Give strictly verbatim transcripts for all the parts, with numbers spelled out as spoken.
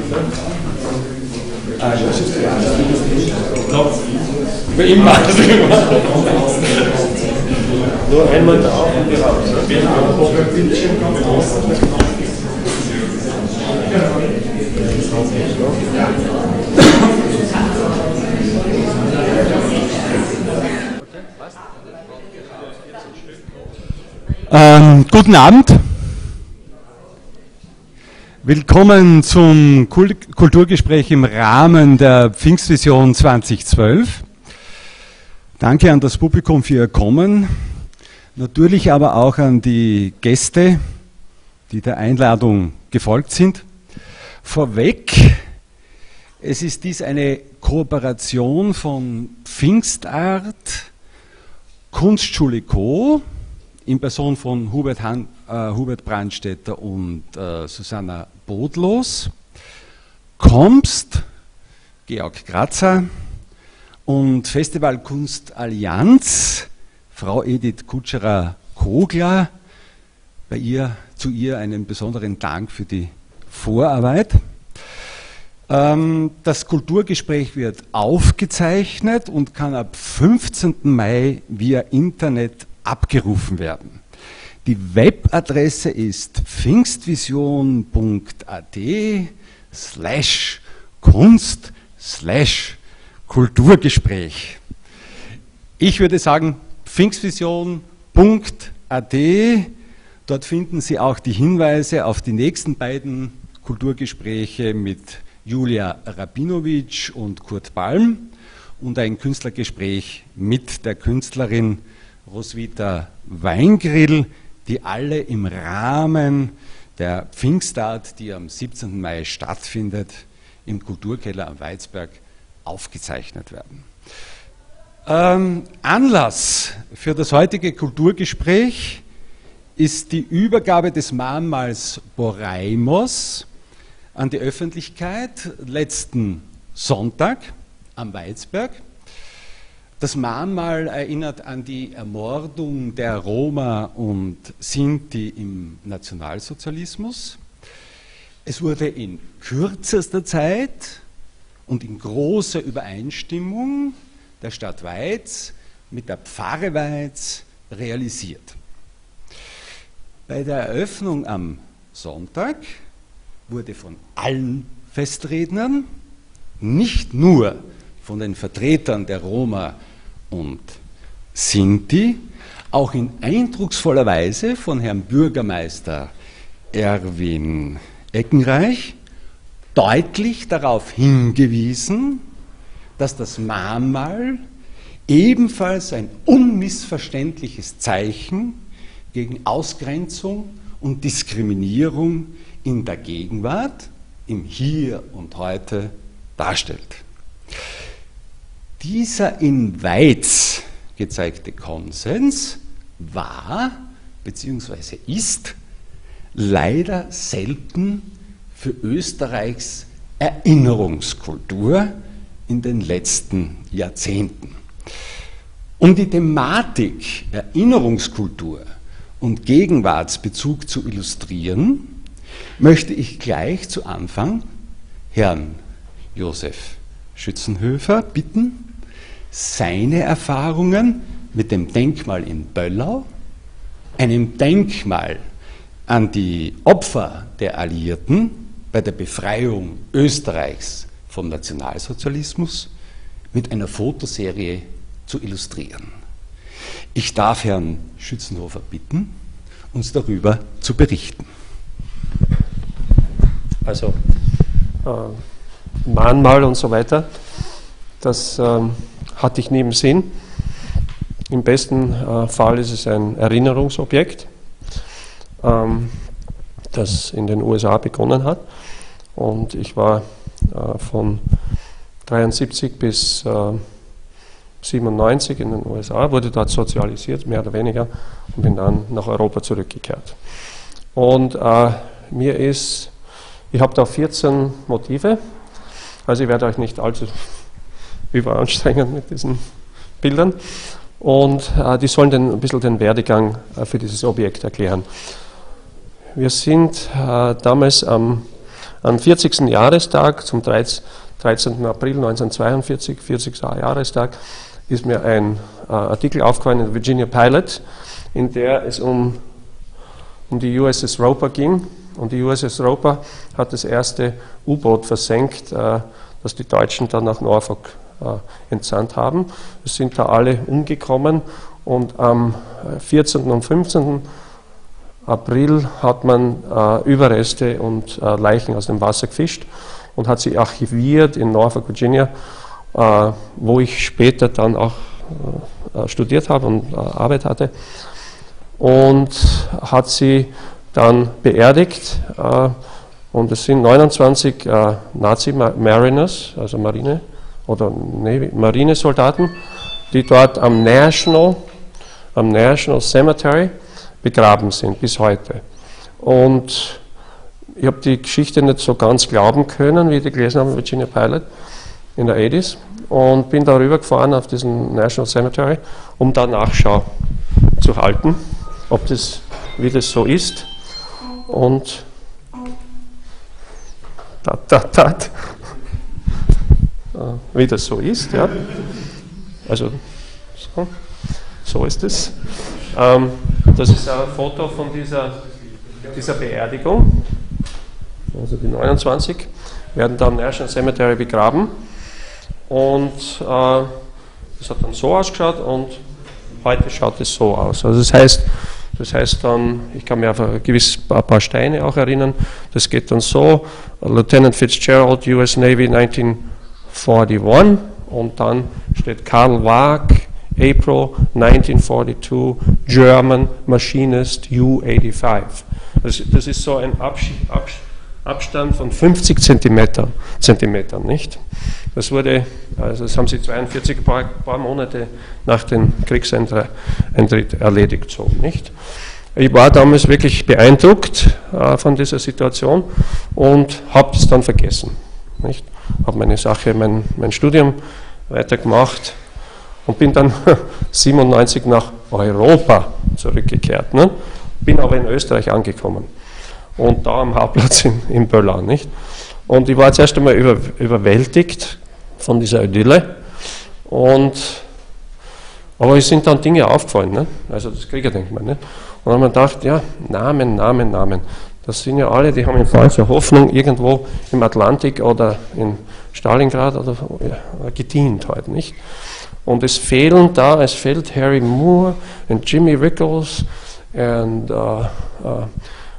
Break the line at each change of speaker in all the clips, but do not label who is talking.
Immer. Nur einmal da auf und wieder raus.
Ähm, guten Abend. Willkommen zum Kulturgespräch im Rahmen der Pfingstvision zweitausendzwölf. Danke an das Publikum für Ihr Kommen, natürlich aber auch an die Gäste, die der Einladung gefolgt sind. Vorweg, es ist dies eine Kooperation von Pfingstart, Kunstschule Co. in Person von Hubert, Han, äh, Hubert Brandstätter und äh, Susanna Bodlos, Komst, Georg Grazer und Festival Kunst Allianz, Frau Edith Kutscherer-Kogler, bei ihr, zu ihr einen besonderen Dank für die Vorarbeit. Ähm, das Kulturgespräch wird aufgezeichnet und kann ab fünfzehnten Mai via Internet abgerufen werden. Die Webadresse ist pfingstvision.at slash Kunst slash Kulturgespräch. Ich würde sagen pfingstvision.at, dort finden Sie auch die Hinweise auf die nächsten beiden Kulturgespräche mit Julia Rabinowitsch und Kurt Balm und ein Künstlergespräch mit der Künstlerin Roswitha Weingrill, die alle im Rahmen der Pfingstart, die am siebzehnten Mai stattfindet, im Kulturkeller am Weizberg aufgezeichnet werden. Ähm, Anlass für das heutige Kulturgespräch ist die Übergabe des Mahnmals Boraimos an die Öffentlichkeit letzten Sonntag am Weizberg. Das Mahnmal erinnert an die Ermordung der Roma und Sinti im Nationalsozialismus. Es wurde in kürzester Zeit und in großer Übereinstimmung der Stadt Weiz mit der Pfarre Weiz realisiert. Bei der Eröffnung am Sonntag wurde von allen Festrednern, nicht nur von den Vertretern der Roma und Sinti, auch in eindrucksvoller Weise von Herrn Bürgermeister Erwin Eckenreich deutlich darauf hingewiesen, dass das Mahnmal ebenfalls ein unmissverständliches Zeichen gegen Ausgrenzung und Diskriminierung in der Gegenwart, im Hier und Heute darstellt. Dieser in Weiz gezeigte Konsens war bzw. ist leider selten für Österreichs Erinnerungskultur in den letzten Jahrzehnten. Um die Thematik Erinnerungskultur und Gegenwartsbezug zu illustrieren, möchte ich gleich zu Anfang Herrn Josef Schützenhöfer bitten, seine Erfahrungen mit dem Denkmal in Böllau, einem Denkmal an die Opfer der Alliierten bei der Befreiung Österreichs vom Nationalsozialismus, mit einer Fotoserie zu illustrieren. Ich darf Herrn Schützenhofer bitten, uns darüber zu berichten.
Also, äh, Mahnmal und so weiter, das äh, hatte ich nie im Sinn. Im besten äh, Fall ist es ein Erinnerungsobjekt, ähm, das in den U S A begonnen hat. Und ich war äh, von dreiundsiebzig bis äh, siebenundneunzig in den U S A, wurde dort sozialisiert, mehr oder weniger, und bin dann nach Europa zurückgekehrt. Und äh, mir ist, ich habe da vierzehn Motive, also ich werde euch nicht allzu überanstrengen mit diesen Bildern, und äh, die sollen den, ein bisschen den Werdegang äh, für dieses Objekt erklären. Wir sind äh, damals am am vierzigsten Jahrestag, zum dreizehnten April neunzehnhundertzweiundvierzig, vierzigsten Jahrestag, ist mir ein äh, Artikel aufgefallen in der Virginia Pilot, in der es um, um die U S S Roper ging. Und die U S S Roper hat das erste U-Boot versenkt, äh, das die Deutschen dann nach Norfolk äh, entsandt haben. Es sind da alle umgekommen und am vierzehnten und fünfzehnten April hat man äh, Überreste und äh, Leichen aus dem Wasser gefischt und hat sie archiviert in Norfolk, Virginia, äh, wo ich später dann auch äh, studiert habe und äh, Arbeit hatte, und hat sie dann beerdigt. Äh, und es sind neunundzwanzig äh, Nazi-Mariners, also Marine oder Navy, Marinesoldaten, die dort am National, am National Cemetery begraben sind bis heute. Und ich habe die Geschichte nicht so ganz glauben können, wie ich die gelesen habe in Virginia Pilot in der achtziger, und bin darüber gefahren auf diesen National Cemetery, um da Nachschau zu halten, ob das, wie das so ist. Und tat, tat, tat, wie das so ist, ja. Also so, so ist es. Ähm, das ist ein Foto von dieser, dieser Beerdigung. Also die neunundzwanzig werden da im National Cemetery begraben. Und äh, das hat dann so ausgeschaut und heute schaut es so aus. Also das heißt, das heißt dann, ich kann mich auf ein gewiss ein paar Steine auch erinnern, das geht dann so: Lieutenant Fitzgerald, U S Navy neunzehnhunderteinundvierzig, und dann steht Karl Waag, April neunzehnhundertzweiundvierzig, German Machinist U fünfundachtzig. Das, das ist so ein Absch Absch Abstand von fünfzig Zentimeter, Zentimetern, nicht? Das wurde, also das haben sie zweiundvierzig, ein paar, paar Monate nach dem Kriegseintritt erledigt, so, nicht? Ich war damals wirklich beeindruckt äh, von dieser Situation und habe das dann vergessen, nicht? Habe meine Sache, mein, mein Studium weitergemacht und bin dann siebenundneunzig nach Europa zurückgekehrt, ne? Bin aber in Österreich angekommen und da am Hauptplatz in, in Bölln, nicht? Und ich war zuerst einmal über, überwältigt von dieser Idylle, und, aber es sind dann Dinge aufgefallen, ne? Also das Kriegerdenkmal, ne? Und dann haben wir gedacht, ja, Namen, Namen, Namen, das sind ja alle, die haben in falscher Hoffnung irgendwo im Atlantik oder in Stalingrad oder ja, gedient heute, nicht? Und es fehlen da, es fehlt Harry Moore und Jimmy Rickles und uh, uh,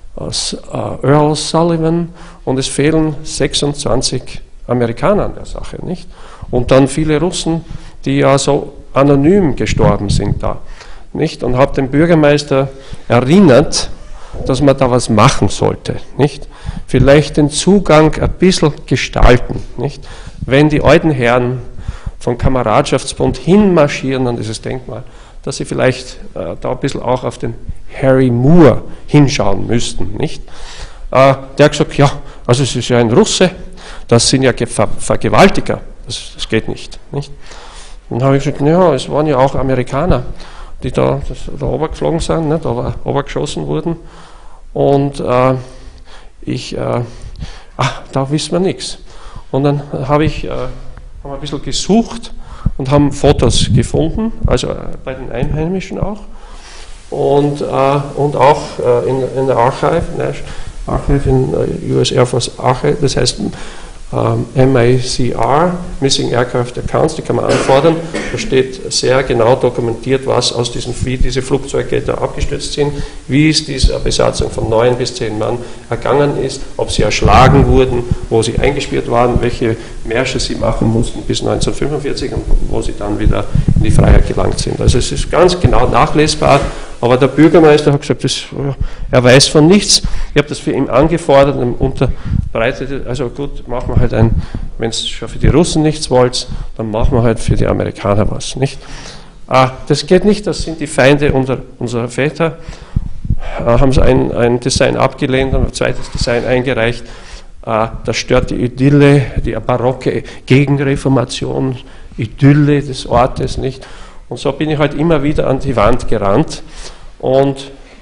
uh, Earl Sullivan, und es fehlen sechsundzwanzig Amerikaner an der Sache, nicht? Und dann viele Russen, die ja so anonym gestorben sind da, nicht? Und habe den Bürgermeister erinnert, dass man da was machen sollte, nicht? Vielleicht den Zugang ein bisschen gestalten, nicht? Wenn die alten Herren vom Kameradschaftsbund hinmarschieren an dieses Denkmal, dass sie vielleicht äh, da ein bisschen auch auf den Harry Moore hinschauen müssten, nicht? Äh, der hat gesagt, ja, also es ist ja ein Russe, das sind ja Ver Vergewaltiger, das, das geht nicht, nicht? Dann habe ich gesagt, ja, es waren ja auch Amerikaner, die da, das, da obergeflogen sind, ne, da obergeschossen wurden, und äh, ich, äh, ach, da wissen wir nichts. Und dann habe ich äh, haben ein bisschen gesucht und haben Fotos gefunden, also äh, bei den Einheimischen auch, und, äh, und auch äh, in, in der Archive, ne, Archive in uh, U S Air Force Archive, das heißt ähm, M A C R, Missing Aircraft Accounts, die kann man anfordern. Da steht sehr genau dokumentiert, was aus diesen, wie diese Flugzeuge da abgestürzt sind, wie es dieser Besatzung von neun bis zehn Mann ergangen ist, ob sie erschlagen wurden, wo sie eingesperrt waren, welche Märsche sie machen mussten bis neunzehnhundertfünfundvierzig und wo sie dann wieder in die Freiheit gelangt sind. Also es ist ganz genau nachlesbar, aber der Bürgermeister hat gesagt, das, er weiß von nichts. Ich habe das für ihn angefordert und unterbreitet, also gut, machen wir halt ein, wenn es schon für die Russen nichts wollt, dann machen wir halt für die Amerikaner was, nicht? Ah, das geht nicht, das sind die Feinde unserer, unserer Väter. Ah, haben sie ein, ein Design abgelehnt und ein zweites Design eingereicht. Ah, das stört die Idylle, die barocke Gegenreformation, Idylle des Ortes, nicht? Und so bin ich halt immer wieder an die Wand gerannt und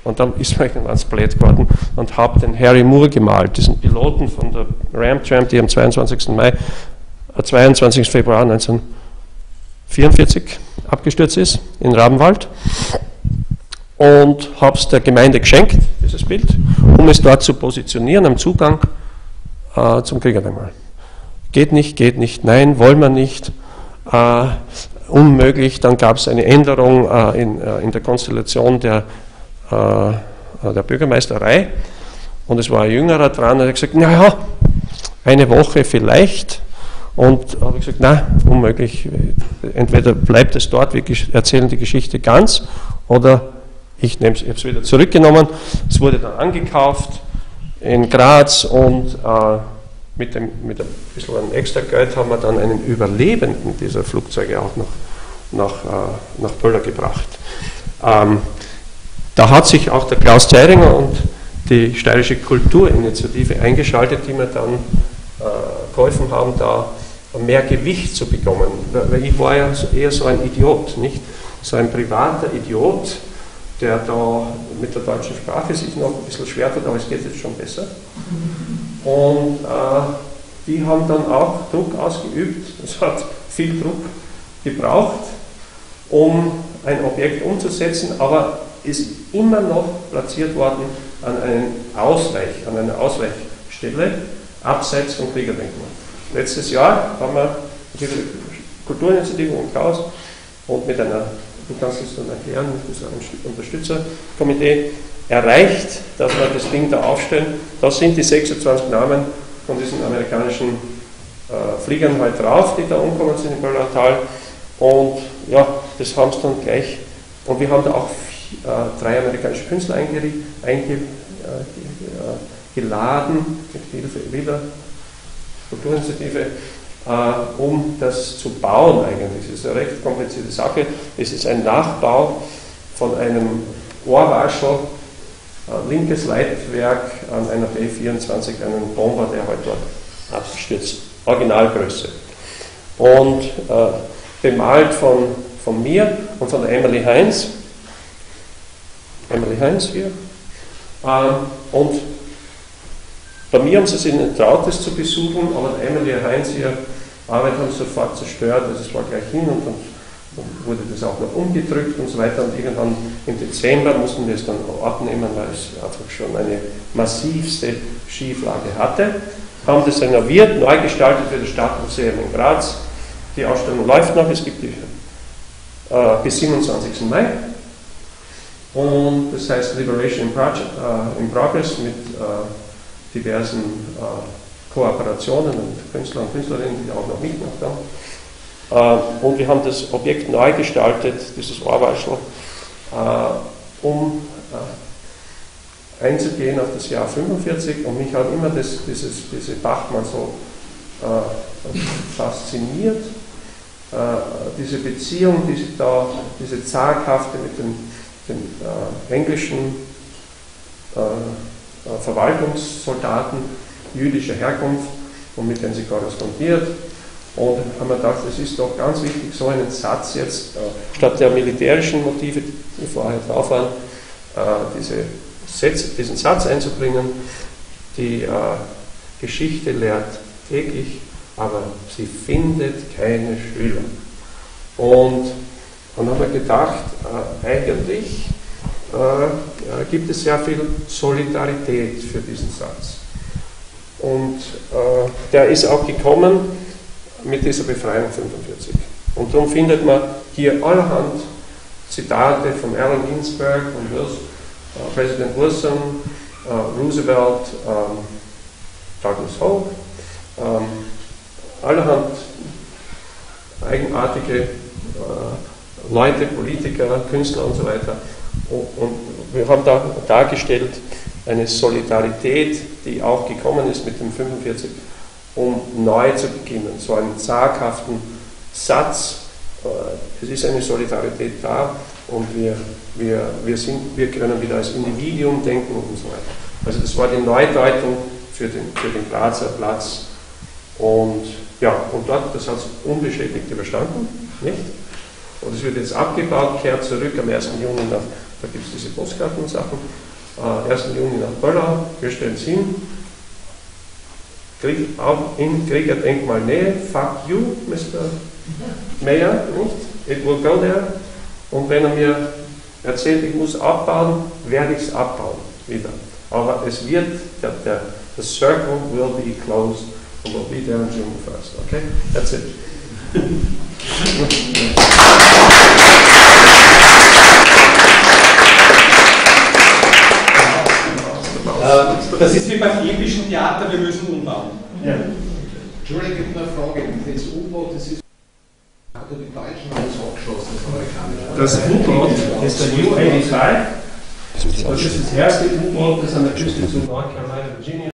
Und dann ist mir ganz blöd geworden und habe den Harry Moore gemalt, diesen Piloten von der Ram-Tram, die am zweiundzwanzigsten Mai, äh, zweiundzwanzigsten Februar neunzehnhundertvierundvierzig abgestürzt ist, in Rabenwald. Und habe es der Gemeinde geschenkt, dieses Bild, um es dort zu positionieren am Zugang äh, zum Kriegerdenkmal. Geht nicht, geht nicht, nein, wollen wir nicht, äh, unmöglich. Dann gab es eine Änderung äh, in, äh, in der Konstellation der, äh, der Bürgermeisterei und es war ein Jüngerer dran, der hat gesagt, naja, eine Woche vielleicht. Und habe ich gesagt, nein, unmöglich, entweder bleibt es dort, wir erzählen die Geschichte ganz, oder ich nehme es, ich habe es wieder zurückgenommen. Es wurde dann angekauft in Graz und äh, mit, dem, mit ein bisschen an extra Geld haben wir dann einen Überlebenden dieser Flugzeuge auch noch nach, äh, nach Böller gebracht. Ähm, da hat sich auch der Klaus Zeiringer und die Steirische Kulturinitiative eingeschaltet, die mir dann äh, geholfen haben, da mehr Gewicht zu bekommen. Weil ich war ja eher so ein Idiot, nicht? So ein privater Idiot, der da mit der deutschen Sprache sich noch ein bisschen schwer tut, aber es geht jetzt schon besser. Und äh, die haben dann auch Druck ausgeübt. Es hat viel Druck gebraucht, um ein Objekt umzusetzen, aber ist immer noch platziert worden an, einen Ausweich, an einer Ausweichstelle abseits vom Kriegerdenkmal. Letztes Jahr haben wir die Kulturinitiative und Klaus und mit einer, du kannst es dann erklären, mit diesem Unterstützerkomitee erreicht, dass wir das Ding da aufstellen. Da sind die sechsundzwanzig Namen von diesen amerikanischen äh, Fliegern halt drauf, die da umgekommen sind im Böllertal. Und ja, das haben sie dann gleich. Und wir haben da auch vier, äh, drei amerikanische Künstler eingeladen, einge, äh, geladen, mit Hilfe wieder Kulturinitiative, äh, um das zu bauen eigentlich. Das ist eine recht komplizierte Sache. Es ist ein Nachbau von einem Ohrwaschel, äh, linkes Leitwerk an einer B vierundzwanzig, einen Bomber, der heute dort abstürzt. Originalgröße. Und äh, bemalt von, von mir und von der Emily Heinz. Emily Heinz hier. Ähm, und bei mir haben sie sich nicht getraut, das zu besuchen, aber der Emily Heinz ihre Arbeit haben sie sofort zerstört, also es war gleich hin und dann, dann wurde das auch noch umgedrückt und so weiter und irgendwann im Dezember mussten wir es dann abnehmen, weil es einfach schon eine massivste Schieflage hatte. Haben das renoviert, neu gestaltet für das Stadtmuseum in Graz. Die Ausstellung läuft noch, es gibt die äh, bis siebenundzwanzigsten Mai. Und das heißt Liberation in, Project, äh, in Progress mit äh, diversen äh, Kooperationen und Künstler und Künstlerinnen, die auch noch mitgemacht haben. Äh, und wir haben das Objekt neu gestaltet, dieses Ohrwaschel, äh, um äh, einzugehen auf das Jahr fünfundvierzig. Und mich hat immer das, dieses, diese Bachmann so äh, fasziniert, äh, diese Beziehung, diese, da, diese zaghafte mit den, den äh, englischen äh, Verwaltungssoldaten jüdischer Herkunft und mit denen sie korrespondiert. Und haben wir gedacht, es ist doch ganz wichtig, so einen Satz jetzt, äh, statt der militärischen Motive, die vorher drauf waren, äh, diese Sätze, diesen Satz einzubringen. Die äh, Geschichte lehrt täglich, aber sie findet keine Schüler. Und dann haben wir gedacht, äh, eigentlich äh, gibt es sehr viel Solidarität für diesen Satz. Und äh, der ist auch gekommen mit dieser Befreiung fünfundvierzig. Und darum findet man hier allerhand Zitate von Allen Ginsberg, von Wilson, äh, Präsident Wilson, äh, Roosevelt, ähm, Douglas Hope, ähm, allerhand eigenartige äh, Leute, Politiker, Künstler und so weiter. Und, und wir haben da dargestellt eine Solidarität, die auch gekommen ist mit dem fünfundvierzig, um neu zu beginnen. So einen zaghaften Satz, äh, es ist eine Solidarität da und wir, wir, wir, sind, wir können wieder als Individuum denken und so weiter. Also das war die Neudeutung für den, für den Grazer Platz. Und ja, und dort, das hat es unbeschädigt überstanden, nicht? Und es wird jetzt abgebaut, kehrt zurück am ersten Juni nach da gibt es diese Postkartensachen. Äh, ersten Juni nach Böllau, wir stellen es hin. Krieg, auch in Kriegerdenkmalnähe, fuck you, Mister Mayor, nicht? It will go there. Und wenn er mir erzählt, ich muss abbauen, werde ich es abbauen, wieder. Aber es wird, der, der the circle will be closed and will be there on June first. Okay? That's it.
Das ist wie beim epischen Theater, wir müssen umbauen.
Ja.
Entschuldigung, ich habe eine Frage. Das U-Boot, das ist. Oder die Deutschen haben das abgeschossen, das amerikanische.
Das U-Boot ist der U fünfundachtzig. Das ist das erste U-Boot, das an der Küste zu North Carolina, Virginia